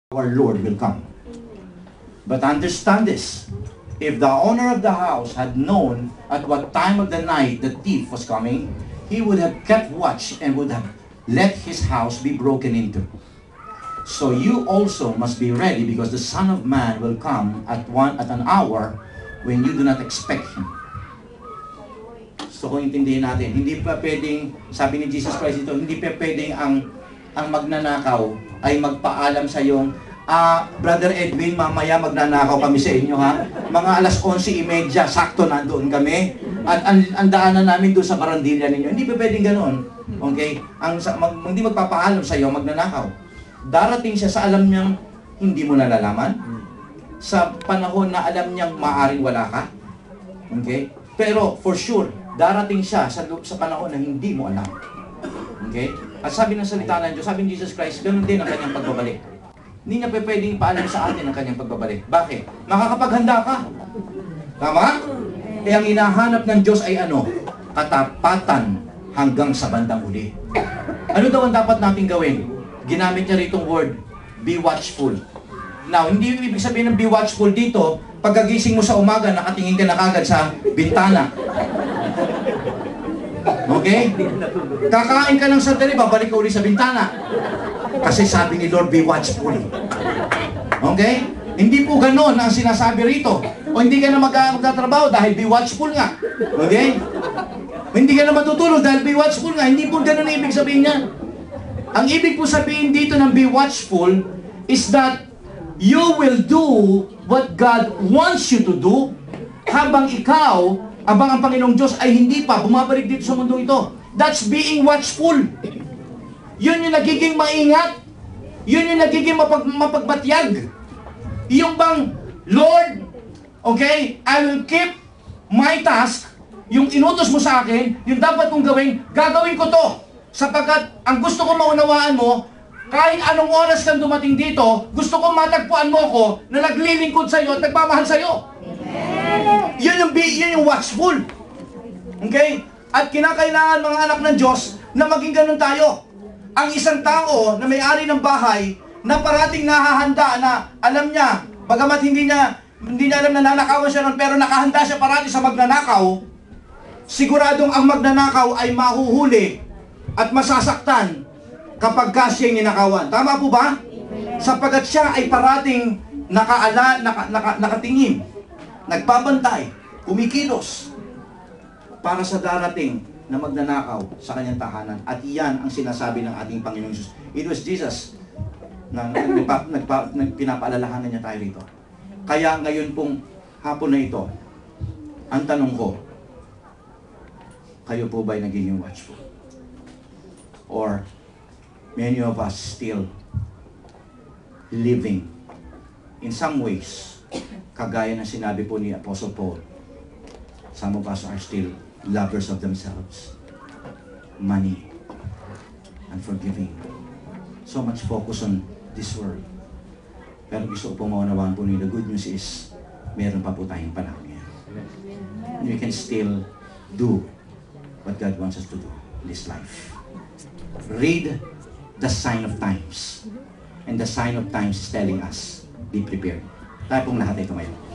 our Lord will come. But understand this, if the owner of the house had known at what time of the night the thief was coming, he would have kept watch and would have let his house be broken into. So you also must be ready, because the Son of Man will come at an hour when you do not expect Him. So kung intindihin natin, hindi pa pwedeng, sabi ni Jesus Christ ito, hindi pa pwedeng ang magnanakaw ay magpaalam sa iyong, Brother Edwin, mamaya magnanakaw kami sa inyo, ha? Mga alas 11:30, sakto nandoon kami. At ang daanan namin doon sa barandilya ninyo. Hindi pa pwedeng ganoon. Okay? Hindi magpapaalam sa iyo, magnanakaw. Darating siya sa alam niyang hindi mo nalalaman. Sa panahon na alam niyang maaaring wala ka. Okay? Pero for sure, darating siya sa panahon na hindi mo alam. Okay? At sabi ng salita ng Diyos, sabi ni Jesus Christ, ganoon din ang kanyang pagbabalik. Hindi niya pwedeng paalam sa atin ang kanyang pagbabalik. Bakit? Makakapaghanda ka. Tama? Eh ang hinahanap ng Diyos ay ano? Katapatan hanggang sa bandang huli. Ano daw ang dapat natin gawin? Ginamit niya rito word, be watchful. Now, hindi ibig sabihin ng be watchful dito, pagkagising mo sa umaga, nakatingin ka na kagad sa bintana. Okay? Kakain ka ng sandali, babalik ka uli sa bintana. Kasi sabi ni Lord, be watchful. Okay? Hindi po gano'n ang sinasabi rito. O hindi ka na magtatrabaho dahil be watchful nga. Okay? Hindi ka na matutulog dahil be watchful nga. Hindi po gano'n ang ibig sabihin niya. Ang ibig po sabihin dito ng be watchful is that you will do what God wants you to do habang ikaw, abang ang Panginoong Diyos ay hindi pa bumabalik dito sa mundong ito. That's being watchful. Yun yung nagiging maingat. Yun yung nagiging mapagbatyag. Yung bang, Lord, okay, I will keep my task, yung inutos mo sa akin, yung dapat kong gawin, gagawin ko to. Sapagkat ang gusto ko maunawaan mo, kahit anong oras kang dumating dito, gusto ko matagpuan mo ko na naglilingkod sa iyo at nagmamahal sa iyo. Yun yung watchful. Okay? At kinakailangan mga anak ng Diyos na maging ganun tayo. Ang isang tao na may-ari ng bahay na parating nahahanda na alam niya, bagamat hindi niya alam na nanakawan siya nun, pero nakahanda siya parati sa magnanakaw, siguradong ang magnanakaw ay mahuhuli at masasaktan kapag siya'y ninakawan. Tama po ba? Sapagkat siya ay parating nakatingin, nagbabantay, kumikilos para sa darating na magnanakaw sa kanyang tahanan. At iyan ang sinasabi ng ating Panginoong Jesus. It was Jesus na pinapaalalahanan niya tayo rito. Kaya ngayon pong hapon na ito, ang tanong ko, kayo po ba'y naging watchful? Or many of us still living in some ways, kagaya ng sinabi po ni Apostle Paul, some of us are still lovers of themselves, money, and forgiving. So much focus on this world. Pero gusto ko po maunawaan po niyo, the good news is, meron pa po tayong panahon yan. And we can still do what God wants us to do in this life. Read the sign of times. And the sign of times is telling us, be prepared. Tayo pong lahat ay tumayo.